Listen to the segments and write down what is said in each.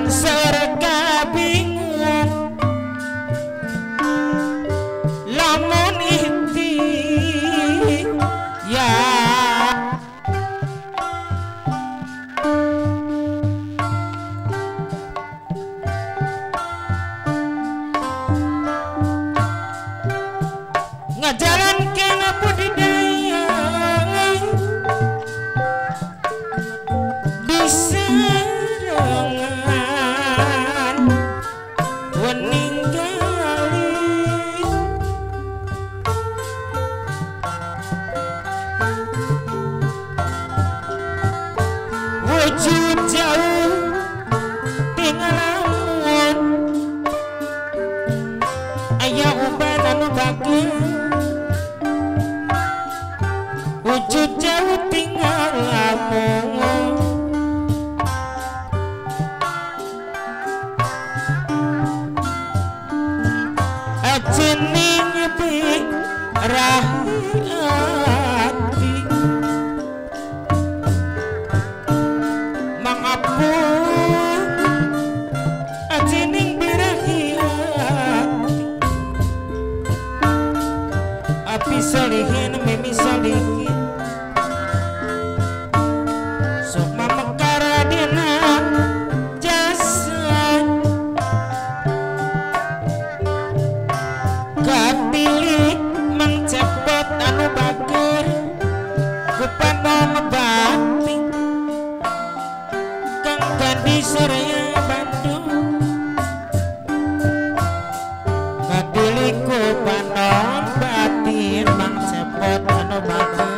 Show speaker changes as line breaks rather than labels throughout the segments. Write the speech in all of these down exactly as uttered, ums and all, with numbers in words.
surga bingung lamun inti ya ngajaran kena budidaya di serangan meninggali wujud jauh tinggalan ayah uban anu bagus wujud jauh tinggal lamun ajening nyepi rahati mangapun ajening birahiati api solihin mimi solihin sok mamekara dina jasa kapilih mengcepot anu bager kupanon bating kang gandhi Surya Bandung kapilih kupanon batin mengcepot anu bager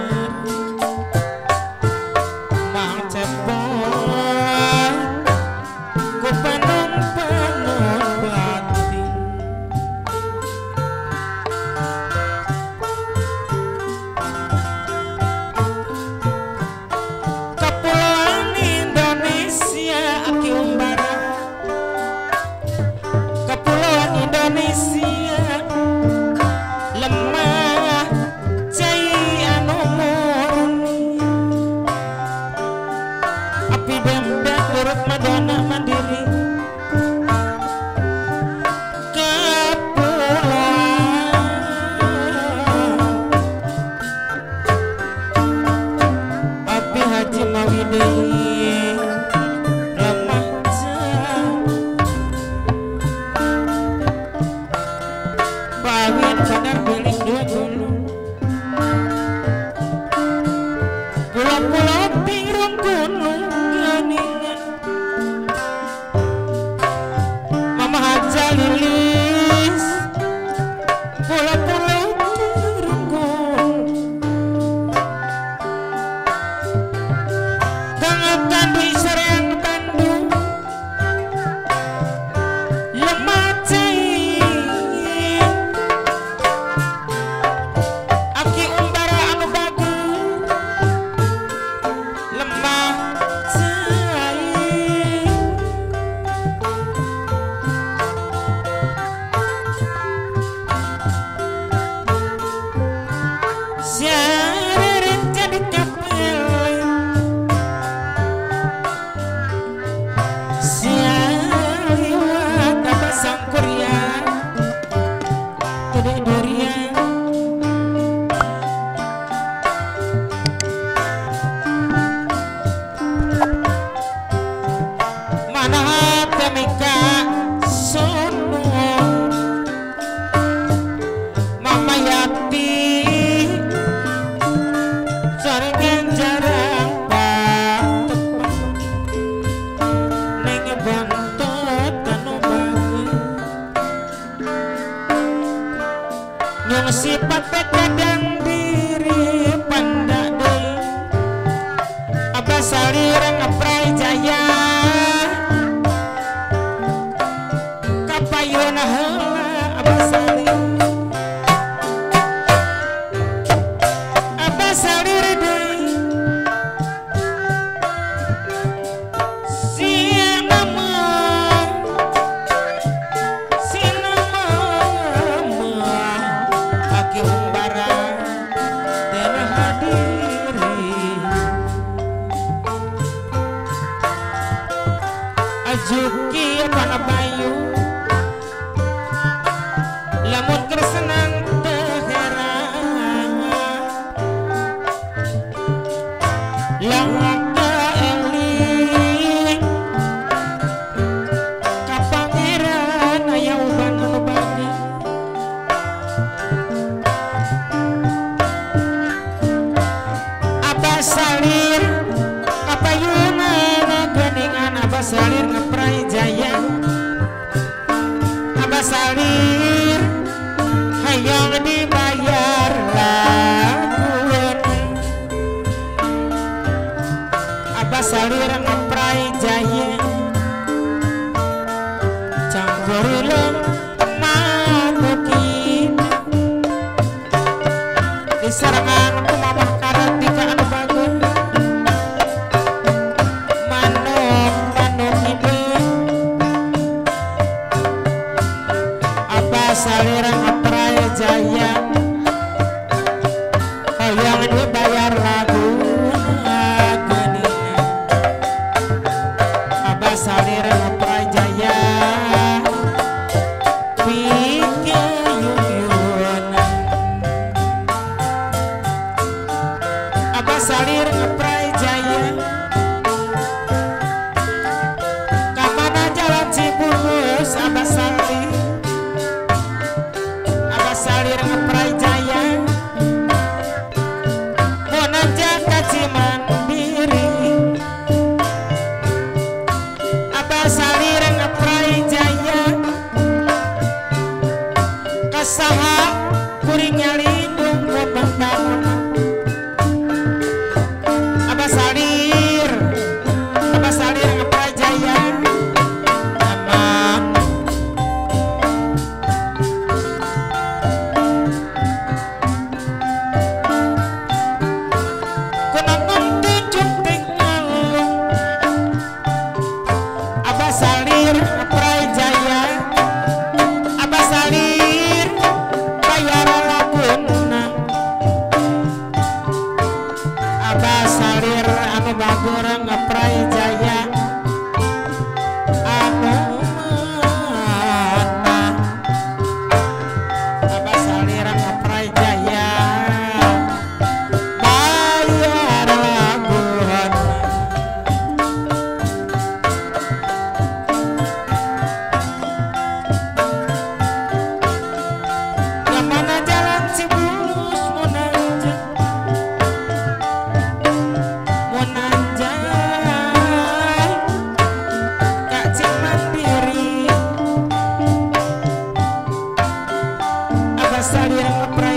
sifat kadang diri pandade abah salirang ngeprai jaya kapayuna heula abah salir abah salir deui Abah Salir hayang dibayar lagun Abah Salir ngeprai jaya canggurileng manukin disarangan kumamah karatika anu bagus manuk manuk hidup Abah Salir ngeprai jaya hayang dibayar lagu Abah Salir ngeprai jaya Abah Salir ngeprai jaya kamana jalan Cibubus Abah Salir Abah Salir ngeprai jaya monanja ka Cimandiri Abah Salir ngeprai jaya kasaha kuring nyalindung membangun Abah Salir Abah Salir ngeprai jaya amang kunanggung tunjuk tinggalung Abah Salir ngeprai jaya Abah Salir bayar laguna Abah Salir anu bagur ngeprai jaya anu mana Abah Salir ngeprai jaya bayar laguna kemana jalan Cibulus monanja monanjay Kak Cimandiri Abah Salir ngeprai